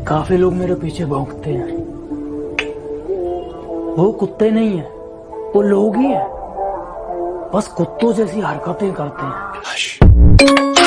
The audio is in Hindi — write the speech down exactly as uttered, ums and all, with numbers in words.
काफी लोग मेरे पीछे भौंकते हैं। वो कुत्ते नहीं है, वो लोग ही हैं, बस कुत्तों जैसी हरकतें करते हैं।